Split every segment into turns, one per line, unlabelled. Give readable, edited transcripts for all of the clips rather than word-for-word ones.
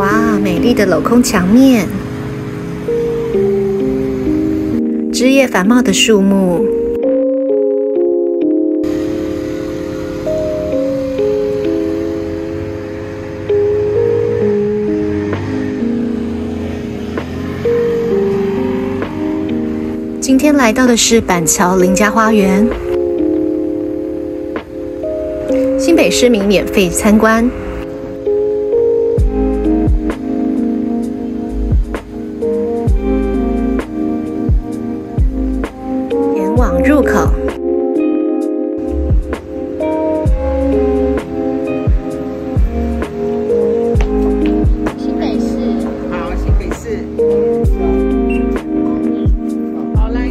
哇，美丽的镂空墙面，枝叶繁茂的树木，今天来到的是板桥林家花园，新北市民免费参观。前往入口。
新北市，
好，新北市。好，来。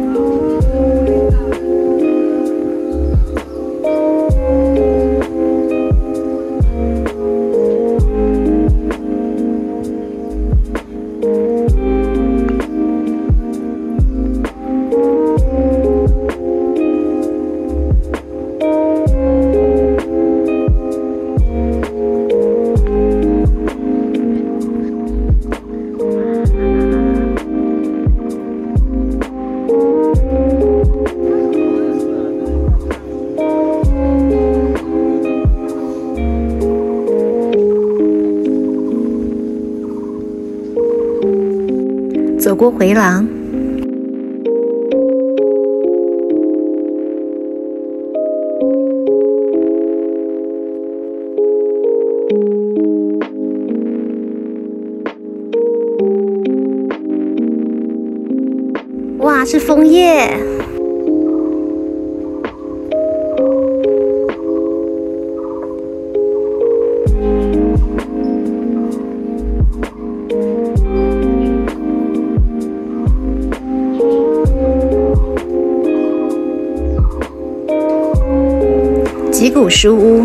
走过回廊，哇，是枫叶。吉古书屋，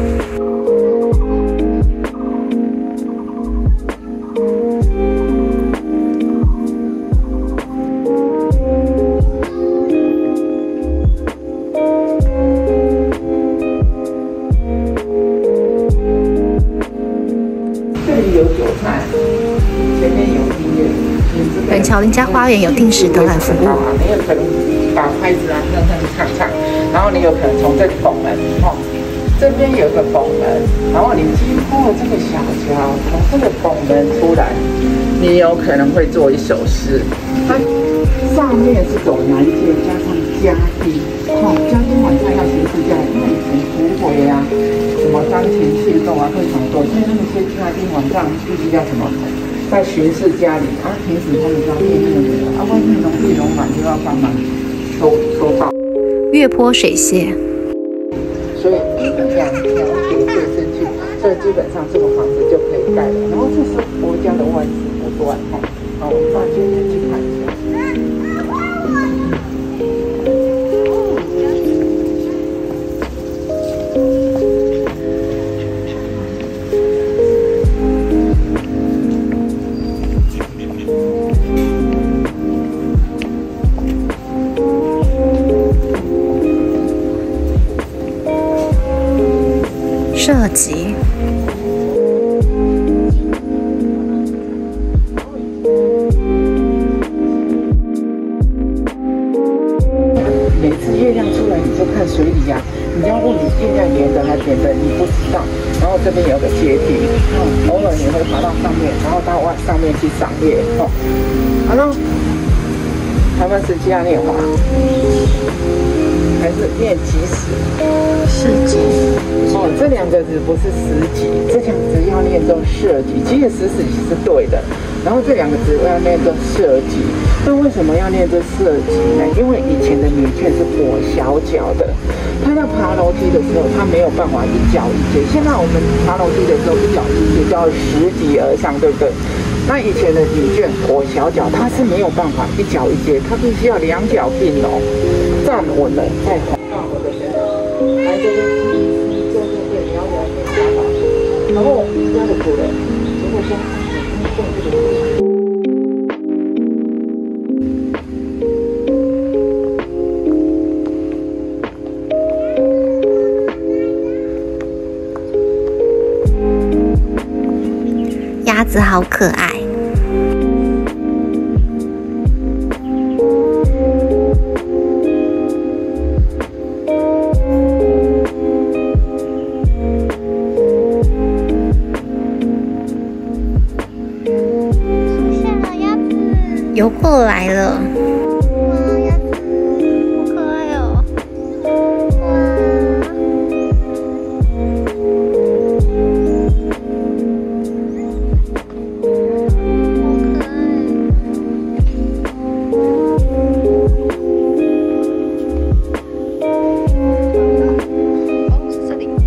这里有韭菜，前面有音乐。
板桥林家花园有定时导览服务。
你有可能把拍子啊哼哼唱唱，然后你有可能从这里拱门，这边有个拱门，然后你经过这个小桥，从这个拱门出来，你有可能会做一首诗。它上面是走南街加上家丁，家丁晚上要巡视家里，因为以前土匪啊，什么钢琴械斗啊非常多，所以那些家丁晚上必须要什么？在巡视家里，平时他们就要练那个的，外面农地农满就要帮忙收稻。
月坡水榭，
所以两条铁对伸去，所以基本上这个房子就可以盖了。然后这是国家的万事不断好，我们到今天去看一下。
设计，
每次月亮出来，你就看水里呀，你要问你月亮圆的还是扁的，你不知道。然后这边有个阶梯，偶尔你会爬到上面，然后到上面去赏月。好了，他们是嘉年华，还是念吉时？
市集。
这两个字不是十级，这两个字要念作社级，其实十级是对的。然后这两个字要念作社级，那为什么要念作社级呢？因为以前的女眷是跛小脚的，她在爬楼梯的时候，她没有办法一脚一阶。现在我们爬楼梯的时候，一脚一阶叫十级而上，对不对？那以前的女眷跛小脚，她是没有办法一脚一阶，她必须要两脚并拢，站稳了再滑到我的身上。来这边，你要往面下吧。然后家的主人，如果说你动这个。
鸭子好可爱。游过来了，
哇，鸭子好可爱哦！哇，好可爱。哦，是这里。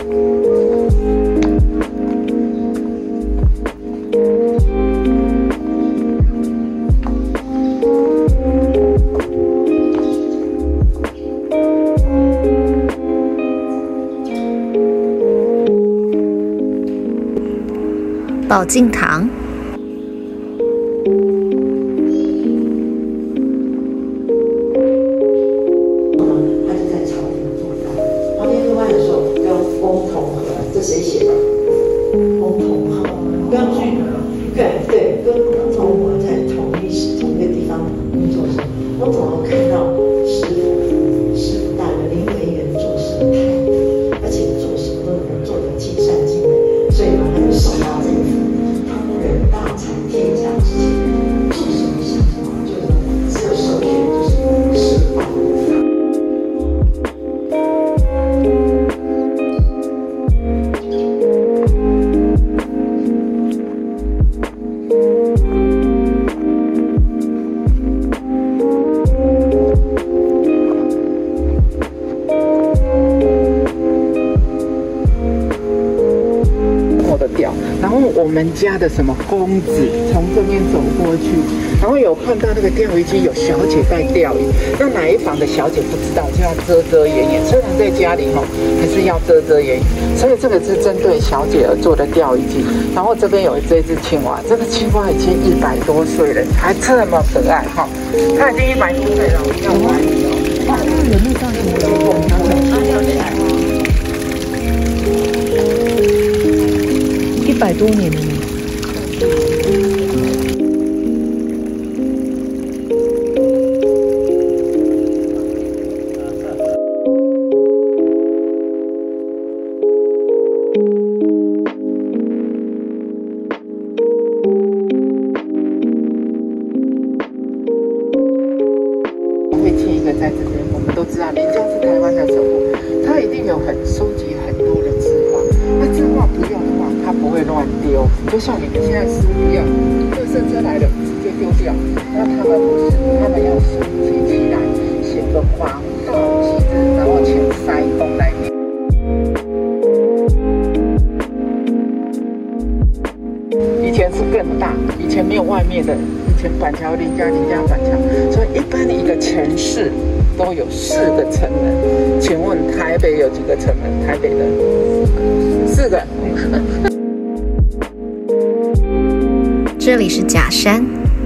保静堂。
他就在朝廷做到。皇天入关的时候要封同和，这谁写的？封同和，跟对，跟从我在同一个地方工作的时候，我总要看到师傅带了林维源做事态度，而且做什么都能做得尽善尽美，所以呢，他就受到这个他人大才天下之前，做什么想什么，就是只有授权就是示范。
然后我们家的什么公子从这边走过去，然后有看到那个钓鱼机有小姐在钓鱼，那哪一房的小姐不知道，就要遮遮掩掩。虽然在家里还是要遮遮掩掩。所以这个是针对小姐而做的钓鱼机。然后这边有这只青蛙，这个青蛙已经100多岁了，还这么可爱哈。它已经100多岁了，我们要怀疑哦。哇，那有没有这样子的结果？
跳起来。
100多年了呢。
会签一个在这边，我们都知道林家是台湾的首富，他一定有收集很多的字画，那字画不要的话，他不会乱丢。就像你们现在撕不要，垃圾车来了直接丢掉，那他们不是，他们要收集起来，写个黄道吉日，然后请塞工来念。以前是更大，以前没有外面的，以前板桥林家板桥，所以一般一个城市都有4个城门。请问台北有几个城门？台北的4个。
这里是假山。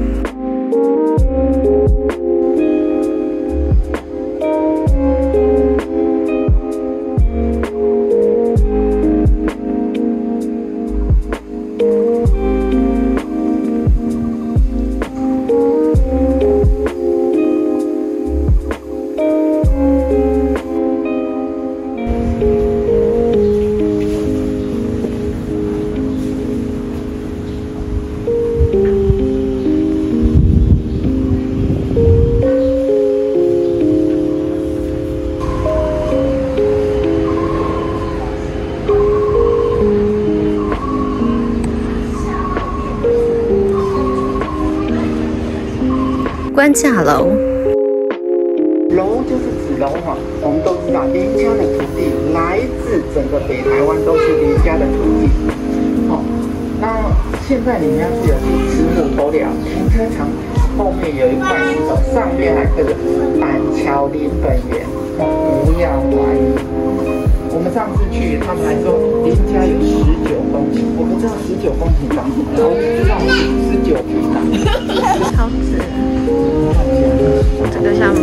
官架楼，
楼就是指楼哈，我们都知道林家的土地来自整个北台湾都是林家的土地。那现在林家是有10亩头了，停车场后面有一块石头，上面还刻着板桥林本源，不要怀疑。我们上次去，他们还说林家有19公顷，我不知道19公顷长什么样，我只知道19平方。
超值。这个像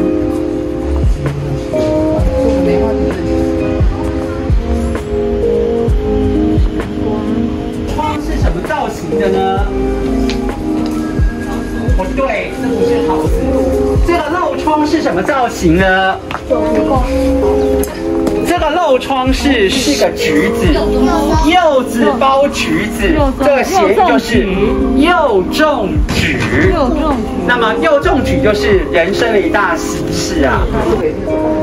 梅花图
窗是什么造型？
型的呢？不对，这不是桃子。这个漏窗是什么造型呢？这个漏窗是个橘子，柚子包橘子，这个谐音就是又中举。那么又中举就是人生的一大喜事啊。对，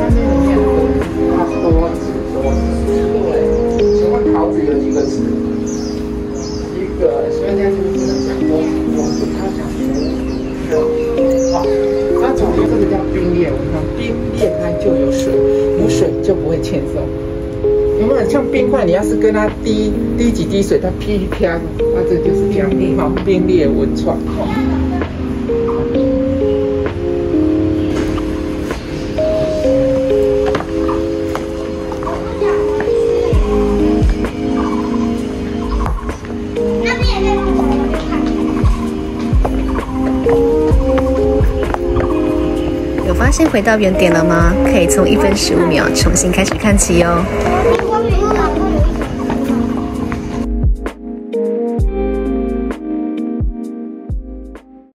请问桃子有几个籽？一个，所以在这个地方讲过，它讲好，那总之这个叫冰裂，我们看冰裂开就有水，有水就不会欠揍。有没有像冰块？你要是跟它滴几滴水，它噼啪，那这就是这样，好，冰裂文创。
有发现回到原点了吗？可以从1分15秒重新开始看起哦。